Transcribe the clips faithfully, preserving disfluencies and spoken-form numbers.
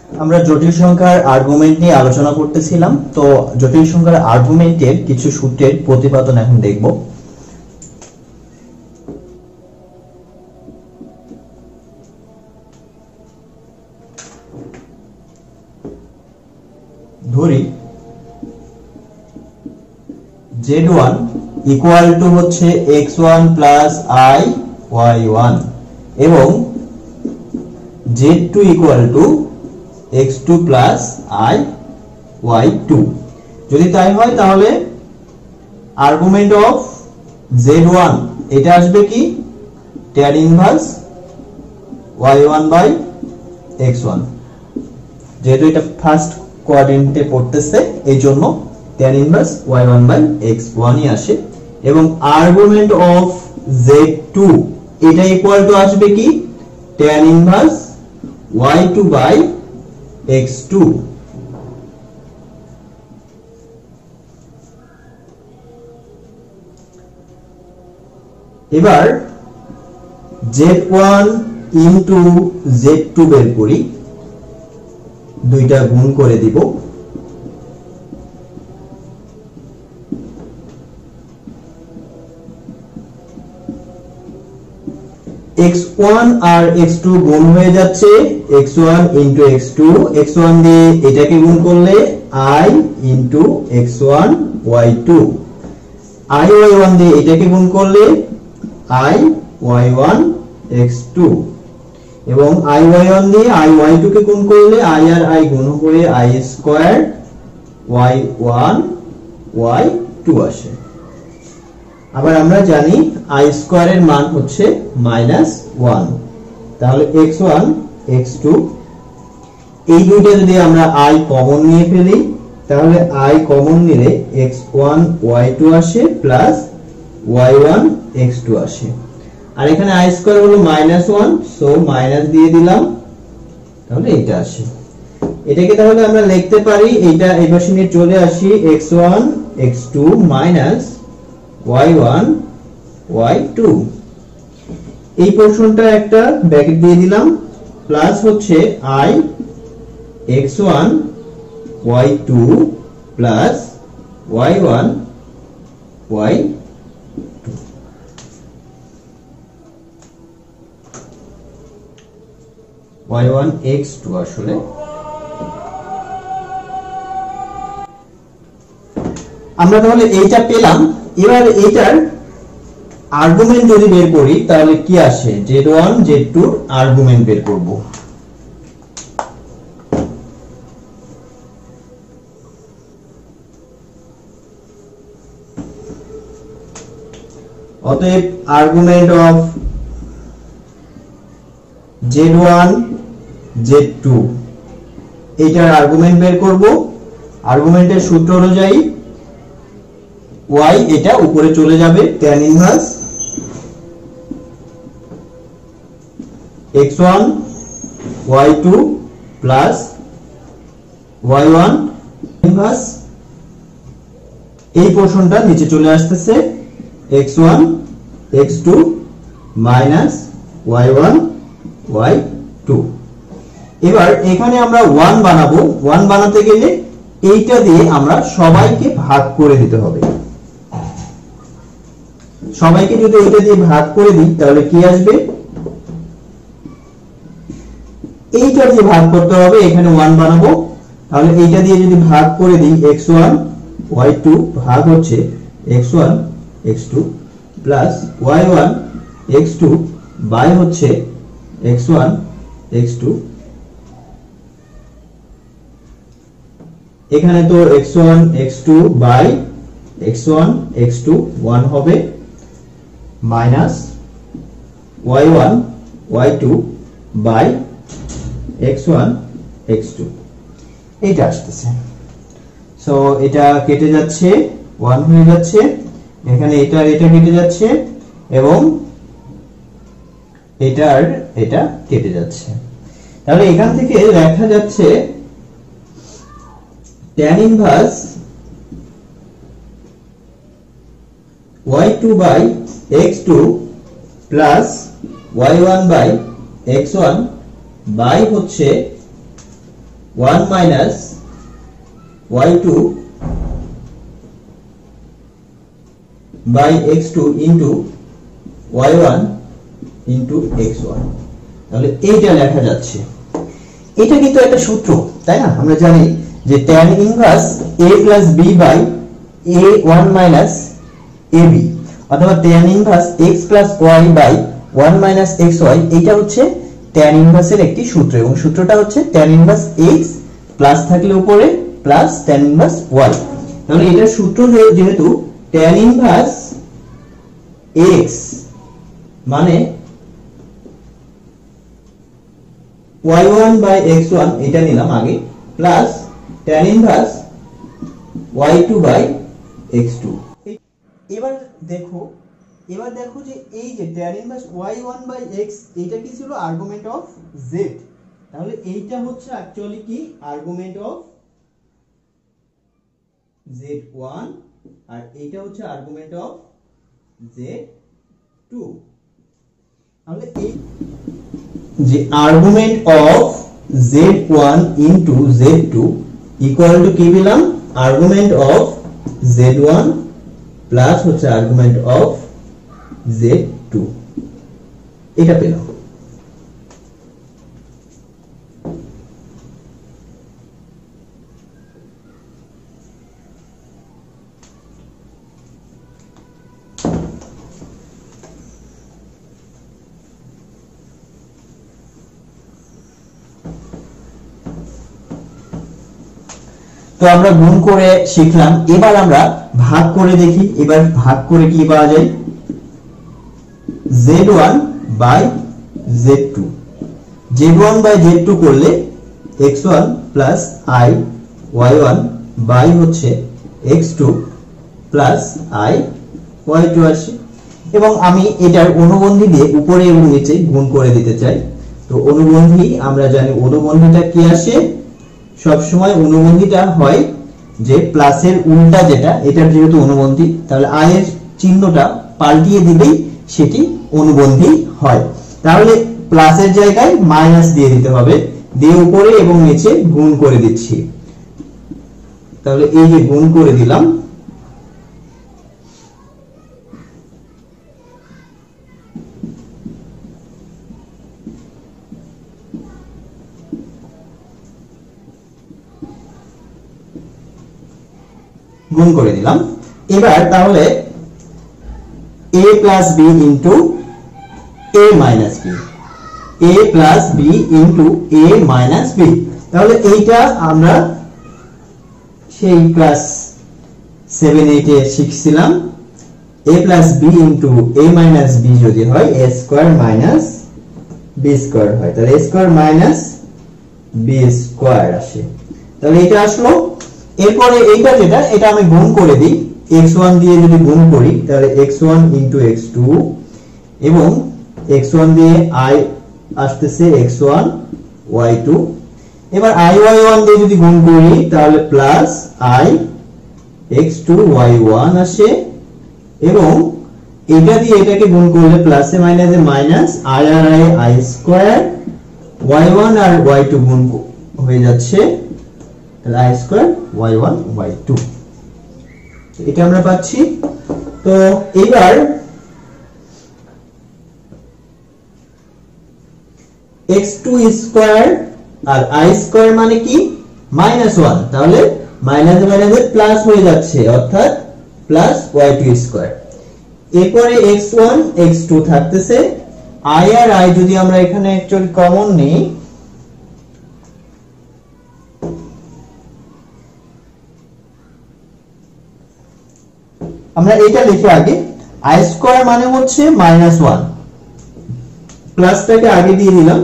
আমরা জটিল সংখ্যার আর্গুমেন্ট নিয়ে আলোচনা করতেছিলাম। তো জটিল সংখ্যার আর্গুমেন্টের কিছু সূত্রের প্রতিপাদন এখন দেখব। ধরি জেড ওয়ান ইকুয়াল টু হচ্ছে x one plus i y one এবং z two equal to x two plus i y two. যদি তাই হয় তাহলে আর্গুমেন্ট অফ জেড ওয়ান এটা আসবে কি tan inverse y one by x one. যেহেতু এটা ফার্স্ট কোয়াড্রেন্টে পড়তেছে এই জন্য tan inverse y one by x one ই আসে এবং আর্গুমেন্ট অফ জেড টু এটা ইকুয়াল টু আসবে কি tan inverse y two by x two. এবার z one into z two বের করি, দুইটা গুণ করে দিব। এক্স ওয়ান আর এক্স টু গুণ হয়ে যাচ্ছে x one into x two, x one দিয়ে এটাকে গুণ করলে i into x one y two, i y one দিয়ে এটাকে গুণ করলে i y one x two এবং i ওয়াই ওয়ান দিয়ে i ওয়াই টু কে গুণ করলে i আর i গুণ হয়ে i square y one y two আসে। আবার আমরা জানি i স্কয়ার এর মান হচ্ছে মাইনাস ওয়ান, তাহলে এক্স ওয়ান এক্স টু এই দুইটা যদি আমরা i কমন নিয়ে ফেলি তাহলে i কমন নিলে এক্স ওয়ান ওয়াই টু আসে plus y one x two আসে। আর এখানে i স্কয়ার হলো মাইনাস ওয়ান, সো মাইনাস দিয়ে দিলাম, তাহলে এটা আসে। এটাকে তাহলে আমরা লিখতে পারি, এটা এই পাশে নিয়ে চলে আসি x one x two minus y one y two. এই পোরশনটা একটা ব্র্যাকেট দিয়ে দিলাম, প্লাস হচ্ছে i x one y two plus y one y two. Y one x two আসলে আমরা তাহলে এইটা পেলাম। এবার এইটার আর্গুমেন্ট যদি বের করি তাহলে কি আসে, z one z two argument বের করব। অতএব argument of z one z two এইটার আর্গুমেন্ট বের করব। আর্গুমেন্টের সূত্র অনুযায়ী y এটা উপরে চলে যাবে tan inverse x one y two plus y one inverse এই পোরশনটা নিচে চলে আসতেছে x one x two minus y one y two. এবার এখানে আমরা ওয়ান বানাবো, ওয়ান বানাতে গেলে এইটা দিয়ে আমরা সবাইকে ভাগ করে দিতে হবে। সবাইকে যদি এইটা দিয়ে ভাগ করে দিই তাহলে কি আসবে, এইটা দিয়ে ভাগ করতে হবে, এখানে ওয়ান বানাবো, তাহলে এইটা দিয়ে যদি ভাগ করে দিই এক্স ওয়ান ওয়াই টু ভাগ হচ্ছে x one x two plus y one x two by হচ্ছে এক্স ওয়ান এক্স টু। এখানে তো x one x two by x one x two one হবে minus y one y two by x one x two এইটা আসতেছে। So এটা কেটে যাচ্ছে, one হয়ে যাচ্ছে, এখানে এটা এটা কেটে যাচ্ছে এবং এটার এটা কেটে যাচ্ছে। তাহলে এখান থেকে দেখা যাচ্ছে tan inverse y two by x two plus y one by x one by হচ্ছে one minus y two by x two into y one into x one। তাহলে এইটা লেখা যাচ্ছে। এটা কিন্তু একটা সূত্র, তাই না? আমরা জানি যে tan inverse a plus b by a one minus ab অথবা tan inverse x plus y by one minus xy, এটা হচ্ছে tan ইনভার্সের একটি সূত্র এবং সূত্রটা হচ্ছে tan ইনভার্স x প্লাস থাকলে উপরে প্লাস tan ইনভার্স y। তাহলে এটার সূত্র যেহেতু tan ইনভার্স x মানে y one by x one এটা নিলাম আগে, plus tan inverse y two by x two। এবার দেখো এবার দেখো যে এই যে tan inverse y one by x এটা কি ছিল? Argument of z। তাহলে এইটা হচ্ছে অ্যাকচুয়ালি কি? আর্গুমেন্ট অফ z one আর এইটা হচ্ছে আর্গুমেন্ট অফ z two। তাহলে এই যে argument of z one into z two equal to কি পেলাম? Argument of z one plus হচ্ছে আর্গুমেন্ট অফ z two, এটা পেলাম। তো আমরা গুণ করে শিখলাম, এবার আমরা ভাগ করে দেখি। এবার ভাগ করে কি পাওয়া যায়? z one by z two, z one by z two করলে x one plus i y one by হচ্ছে x two plus i y two আসে এবং আমি এটার অনুবন্ধী দিয়ে উপরে এবং নিচে গুণ করে দিতে চাই। তো অনুবন্ধী আমরা জানি অনুবন্ধীটা কি আসে? সব সময় অনুবন্ধীটা হয় যে প্লাসের উল্টা যেটা, এটার যেহেতু অনুবন্ধী তাহলে i এর চিহ্নটা পাল্টিয়ে দিলেই সেটি অনুবন্ধী হয়। তাহলে প্লাসের জায়গায় মাইনাস দিয়ে দিতে হবে, দিয়ে উপরে এবং নিচে গুণ করে দিচ্ছি। তাহলে এই যে গুণ করে দিলাম, গুণ করে দিলাম। এবার তাহলে a plus b into a minus b, a plus b into a minus b। তাহলে এইটা আমরা সেই ক্লাস সেভেন এইট এ শিখছিলাম। a plus b into a minus b যদি হয় a square minus b square হয়, তাহলে a square minus b square আসে। তাহলে এটা আসলো। এরপরে এইটা যেটা, এটা আমি গুণ করে দিই। x one দিয়ে যদি গুণ করি তাহলে x one into x two এবং x one দিয়ে i আসতেছে x one y two। এবার i y one দিয়ে যদি গুণ করি তাহলে plus i x two y one আসে এবং এটা দিয়ে এটাকে গুণ করলে প্লাসে মাইনাসে মাইনাস i আর i i square y one আর y two গুণ হয়ে যাচ্ছে তাহলে i square y one y two, এটা আমরা পাচ্ছি। তো এবার x two স্কয়ার আর i স্কয়ার মানে কি? মাইনাস ওয়ান, তাহলে মাইনাসে মাইনাসে প্লাস হয়ে যাচ্ছে অর্থাৎ প্লাস y two স্কয়ার। এরপরে x one x two থাকতেছে, i আর i যদি আমরা এখানে অ্যাকচুয়ালি কমন নেই আমরা এটা লিখে আগে i স্কয়ার মানে হচ্ছে মাইনাস ওয়ান, প্লাসটাকে আগে দিয়ে দিলাম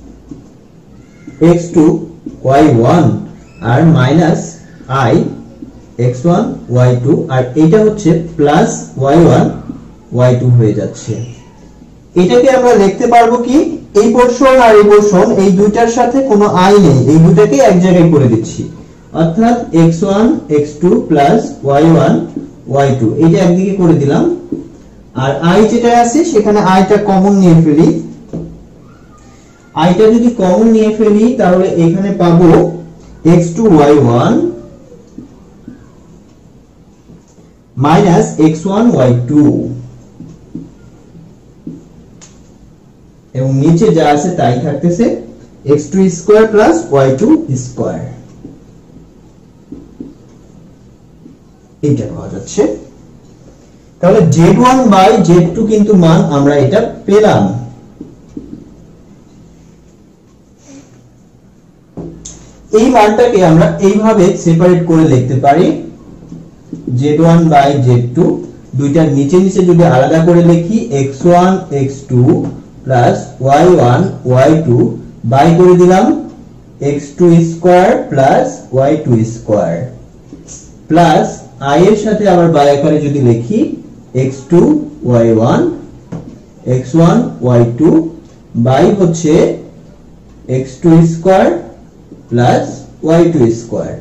x two y one আর minus i x one y two আর এটা হচ্ছে plus y one y two হয়ে যাচ্ছে। এটাকে আমরা লিখতে পারবো কি? এই পোরশন আর এই পোরশন এই দুইটার সাথে কোনো i নেই, এই দুটাকে এক জায়গায় করে দিচ্ছি অর্থাৎ x one x two plus y one y two এটা একদিকে করে দিলাম আর i যেটা আছে সেখানে i টা কমন নিয়ে ফেলি। i টা যদি কমন নিয়ে ফেলি তাহলে এখানে পাবো x two y one minus x one y two, এবং নিচে যা আছে তাই থাকতেছে x two square plus y two square. এটা পাওয়া যাচ্ছে। তাহলে z one by z two কিন্তু মান আমরা এটা পেলাম। এই মানটাকে আমরা এইভাবে সেপারেট করে লিখতে পারি, z one by z two, দুইটার নিচে নিচে যদি আলাদা করে লিখি x one x two plus y one y two by করে দিলাম x two square plus y two square, plus i এর সাথে আবার বাই আকারে যদি লিখি x two y one x one y two by হচ্ছে x two square plus y two square.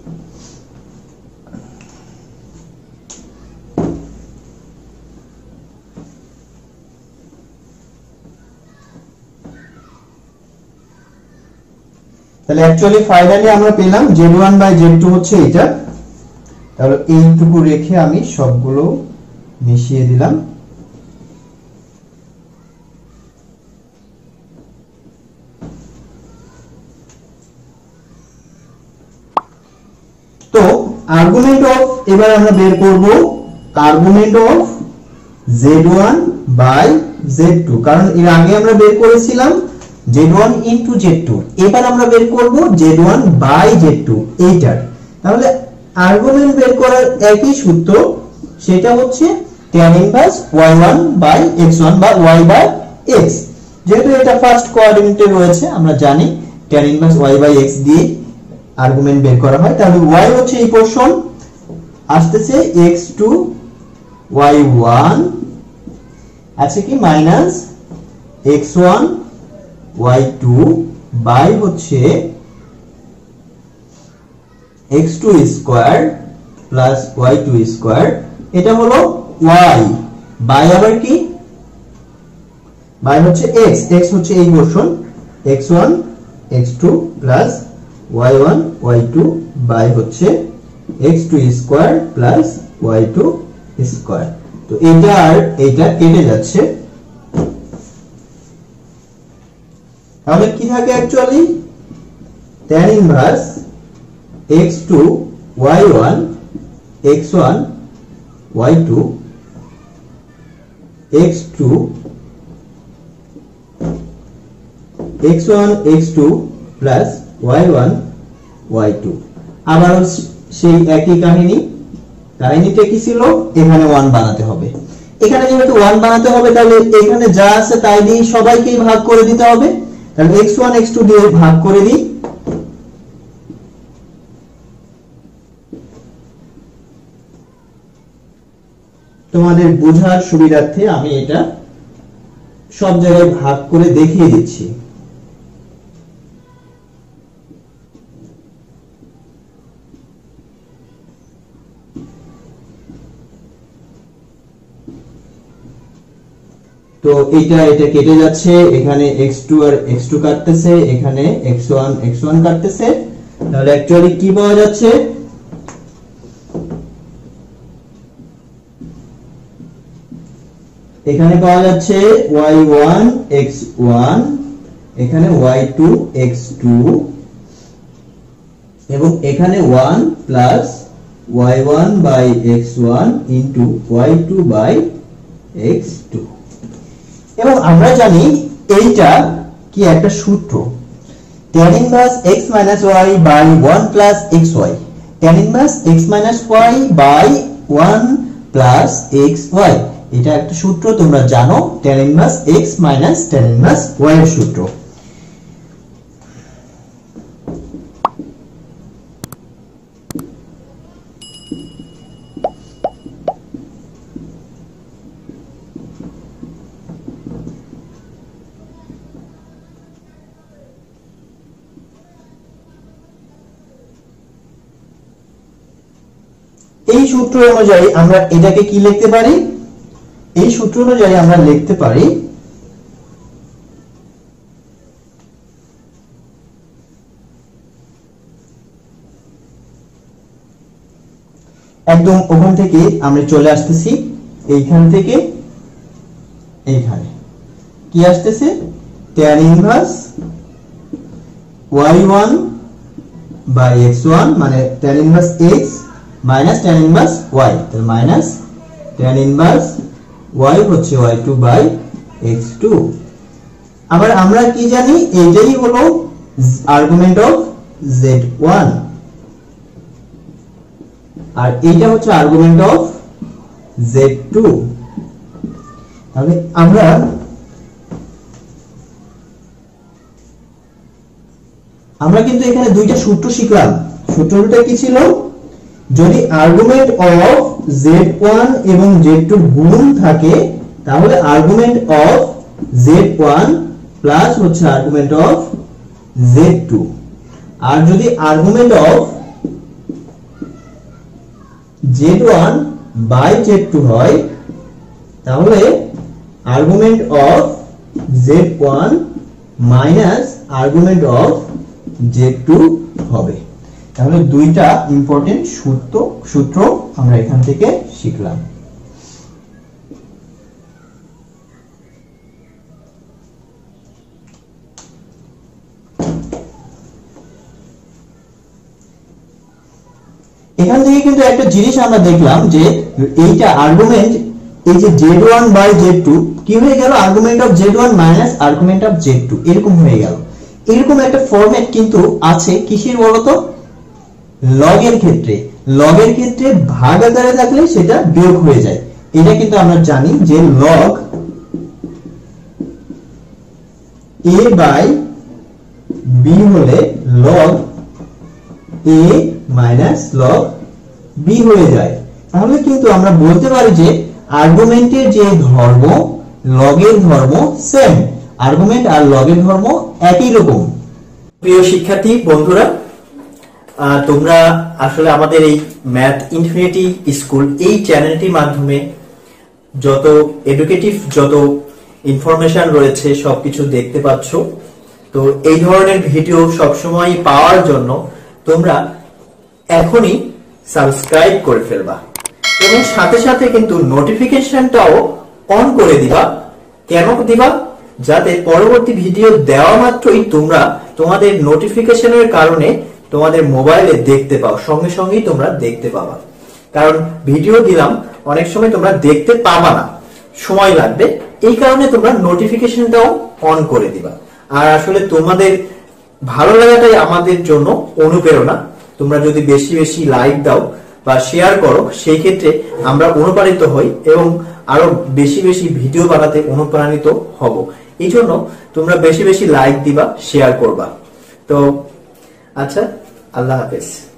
তাহলে অ্যাকচুয়ালি ফাইনালি আমরা পেলাম z one by z two হচ্ছে এটা। তাহলে এইটুকু রেখে আমি সবগুলো মিশিয়ে দিলাম। তো আর্গুমেন্ট অফ এবার আমরা বের করব argument of z one by z two, কারণ এর আগে আমরা বের করেছিলাম z one into z two, এবার আমরা বের করব z one by z two এইটার। তাহলে আর্গুমেন্ট বের করার একই সূত্র, সেটা হচ্ছে tan inverse y one by x one বা y বাই x। যেহেতু এটা ফার্স্ট কোঅর্ডিনেটে রয়েছে আমরা জানি tan inverse y by x দিয়ে আর্গুমেন্ট বের করা হয়। তাহলে y হচ্ছে এই পোরশন আসতেছে এক্স টু ওয়াই ওয়ান আছে কি minus x one y two by হচ্ছে x two square plus y two square, এটা হলো y বাই আবার কি বাই হচ্ছে x, x হচ্ছে এই portion x one x two plus y one y two by হচ্ছে x two square plus y two square. তো এটা আর এটা কেটে যাচ্ছে, তাহলে কি থাকে actually tan inverse x two y one x one y two x two x one x two plus y one y two. আবার সেই একই কাহিনী, কাহিনীটা কি ছিল, এখানে ওয়ান বানাতে হবে। এখানে যেহেতু ওয়ান বানাতে হবে তাহলে এখানে যা আছে তাই দিয়ে সবাইকেই ভাগ করে দিতে হবে। তাহলে এক্স ওয়ান এক্স টু দিয়ে ভাগ করে দিই, তোমাদের বোঝার সুবিধার্থে আমি এটা সব জায়গায় ভাগ করে দেখিয়ে দিচ্ছি। তো এটা এটা কেটে যাচ্ছে, এখানে এক্স টু আর এক্স টু কাটতেছে, এখানে এক্স ওয়ান এক্স ওয়ান কাটতেছে। তাহলে অ্যাকচুয়ালি কি পাওয়া যাচ্ছে, এখানে পাওয়া যাচ্ছে ওয়াই ওয়ান এক্স ওয়ান, এখানে ওয়াই টু এক্স টু, এবং এখানে one plus y one by x one into y two by x two. এবং আমরা জানি এইটা কি একটা সূত্র, tan inverse x minus y by one plus xy, tan inverse x minus y by one plus xy, এটা একটা সূত্র তোমরা জানো, tan inverse x minus tan inverse y এর সূত্র। এই সূত্র অনুযায়ী আমরা এটাকে কি লিখতে পারি, এই সূত্র অনুযায়ী আমরা লিখতে পারি একদম ওখান থেকে আমরা চলে আসতেছি এইখান থেকে এইখানে কি আসতেছে tan inverse y one by x one মানে tan inverse x minus tan inverse y, তাহলে মাইনাস tan ইনভার্স y হচ্ছে y two by x two. আবার আমরা কি জানি এইটাই হলো আর্গুমেন্ট অফ জেড ওয়ান আর এইটা হচ্ছে আর্গুমেন্ট অফ জেড টু। তাহলে আমরা আমরা কিন্তু এখানে দুইটা সূত্র শিখলাম। সূত্রটা কি ছিল, যদি আর্গুমেন্ট অফ জেড ওয়ান এবং জেড টু গুণ থাকে তাহলে argument of z one plus হচ্ছে আর্গুমেন্ট অফ জেড টু, আর যদি argument of z one by z two হয় তাহলে argument of z one minus argument of z two হবে। তাহলে দুইটা ইম্পর্টেন্ট সূত্র সূত্র আমরা এখান থেকে শিখলাম। এখান থেকে কিন্তু একটা জিনিস আমরা দেখলাম যে এইটা আর্গুমেন্ট এই যে z one by z two কি হয়ে গেল, argument of z one minus argument of z two এরকম হয়ে গেল। এরকম একটা ফরম্যাট কিন্তু আছে কিসের বলতো, লগের ক্ষেত্রে। লগের ক্ষেত্রে ভাগ আকারে থাকলে সেটা বিয়োগ হয়ে যায়। এটা কিন্তু আমরা জানি যে লগ a বাই b হলে log a minus log b হয়ে যায়। তাহলে কিন্তু আমরা বলতে পারি যে আর্গুমেন্টের যে ধর্ম লগের ধর্ম সেম, আর্গুমেন্ট আর লগের ধর্ম একই রকম। প্রিয় শিক্ষার্থী বন্ধুরা, তোমরা আসলে আমাদের এই ম্যাথ ইনফিনিটি স্কুল এই চ্যানেলটির মাধ্যমে যত এডুকেটিভ যত ইনফরমেশন রয়েছে সবকিছু দেখতে পাচ্ছ। তো এই ধরনের ভিডিও সবসময় পাওয়ার জন্য তোমরা এখনই সাবস্ক্রাইব করে ফেলবা এবং সাথে সাথে কিন্তু নোটিফিকেশনটাও অন করে দিবা। কেন দিবা, যাতে পরবর্তী ভিডিও দেওয়া মাত্রই তোমরা তোমাদের নোটিফিকেশনের কারণে তোমাদের মোবাইলে দেখতে পাও, সঙ্গে সঙ্গেই তোমরা দেখতে পাবা। কারণ ভিডিও দিলাম অনেক সময় তোমরা দেখতে পাবা না, সময় লাগবে, এই কারণে তোমরা নোটিফিকেশনটাও অন করে দিবা। আর আসলে তোমাদের ভালো লাগাটাই আমাদের জন্য অনুপ্রেরণা। তোমরা যদি বেশি বেশি লাইক দাও বা শেয়ার করো সেই ক্ষেত্রে আমরা অনুপ্রাণিত হই এবং আরো বেশি বেশি ভিডিও বানাতে অনুপ্রাণিত হব। এই জন্য তোমরা বেশি বেশি লাইক দিবা, শেয়ার করবা। তো আচ্ছা, আল্লাহ হাফেজ।